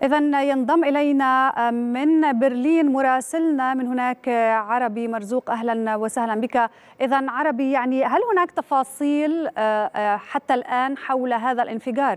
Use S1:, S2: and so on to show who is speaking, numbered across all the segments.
S1: إذن ينضم إلينا من برلين مراسلنا من هناك عربي مرزوق. أهلا وسهلا بك. إذن عربي، يعني هل هناك تفاصيل حتى الآن حول هذا الانفجار؟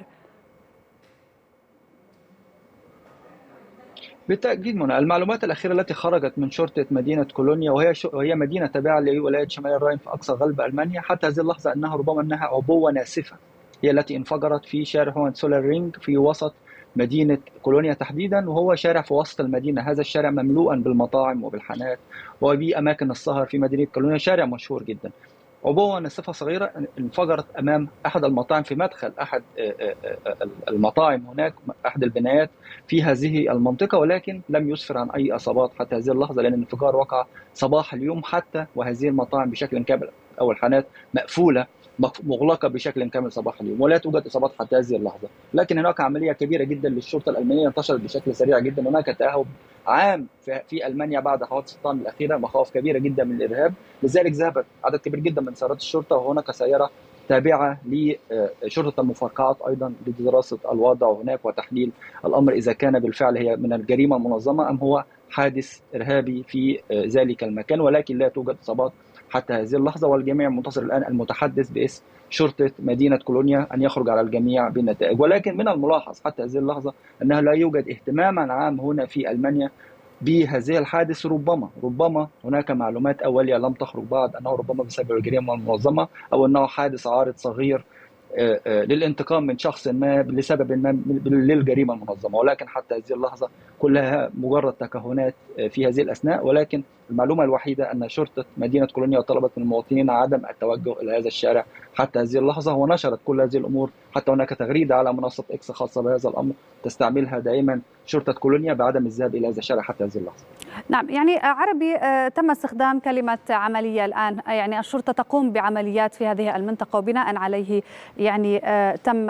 S2: بالتأكيد منى، المعلومات الأخيرة التي خرجت من شرطة مدينة كولونيا وهي مدينة تابعة لولاية شمال الراين في أقصى غرب ألمانيا حتى هذه اللحظة أنها ربما عبوة ناسفة هي التي انفجرت في شارع هوهنزولرن رينج في وسط مدينة كولونيا تحديدا، وهو شارع في وسط المدينة. هذا الشارع مملوءا بالمطاعم وبالحانات وبأماكن السهر في مدينة كولونيا، شارع مشهور جدا. عبوة ناسفة صغيرة انفجرت أمام أحد المطاعم في مدخل أحد المطاعم هناك، أحد البنايات في هذه المنطقة، ولكن لم يسفر عن أي إصابات حتى هذه اللحظة، لأن الانفجار وقع صباح اليوم حتى وهذه المطاعم بشكل كامل أو الحانات مقفولة مغلقة بشكل كامل صباح اليوم، ولا توجد إصابات حتى هذه اللحظة. لكن هناك عملية كبيرة جدا للشرطة الألمانية انتشرت بشكل سريع جدا. هناك تأهب عام في ألمانيا بعد حوادث الطعن الأخيرة، مخاوف كبيرة جدا من الإرهاب، لذلك ذهب عدد كبير جدا من سيارات الشرطة، وهناك سيارة تابعة لشرطة المفرقعات أيضا لدراسة الوضع هناك وتحليل الأمر إذا كان بالفعل هي من الجريمة المنظمة أم هو حادث إرهابي في ذلك المكان. ولكن لا توجد إصابات حتى هذه اللحظة، والجميع منتظر الآن المتحدث باسم شرطة مدينة كولونيا أن يخرج على الجميع بالنتائج. ولكن من الملاحظ حتى هذه اللحظة أنه لا يوجد اهتماما عام هنا في ألمانيا بهذه الحادث. ربما هناك معلومات أولية لم تخرج بعد أنه ربما بسبب الجريمة المنظمة أو أنه حادث عارض صغير للانتقام من شخص ما لسبب ما للجريمة المنظمة، ولكن حتى هذه اللحظة كلها مجرد تكهنات في هذه الأثناء. ولكن المعلومة الوحيدة أن شرطة مدينة كولونيا طلبت من المواطنين عدم التوجه إلى هذا الشارع حتى هذه اللحظة، ونشرت كل هذه الأمور. حتى هناك تغريدة على منصة إكس خاصة بهذا الأمر تستعملها دائما شرطة كولونيا بعدم الذهاب إلى هذا الشارع حتى هذه اللحظة.
S1: نعم، يعني عربي، تم استخدام كلمة عملية الآن، يعني الشرطة تقوم بعمليات في هذه المنطقة، وبناء عليه يعني تم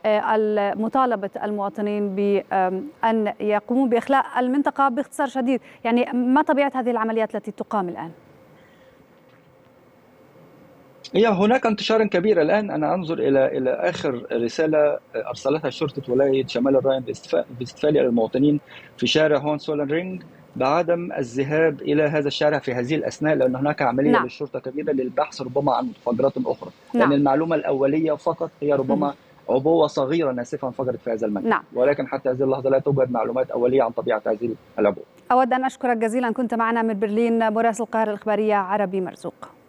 S1: مطالبة المواطنين بأن يقوموا بإخلاء المنطقة باختصار شديد. يعني ما طبيعة هذه العمليات التي تقام الآن؟
S2: هي هناك انتشار كبير الآن. أنا أنظر إلى آخر رسالة أرسلتها شرطة ولاية شمال الراين باستفالة للمواطنين في شارع هوهنزولرن رينج بعدم الذهاب إلى هذا الشارع في هذه الأثناء، لأن هناك عملية للشرطة كبيرة للبحث ربما عن متفجرات أخرى. لأن المعلومة الأولية فقط هي ربما عبوة صغيرة ناسفة انفجرت في هذا المكان. ولكن حتى هذه اللحظة لا توجد معلومات أولية عن طبيعة هذه العبوة.
S1: أود أن أشكرك جزيلا، كنت معنا من برلين مراسل القاهرة الإخبارية عربي مرزوق.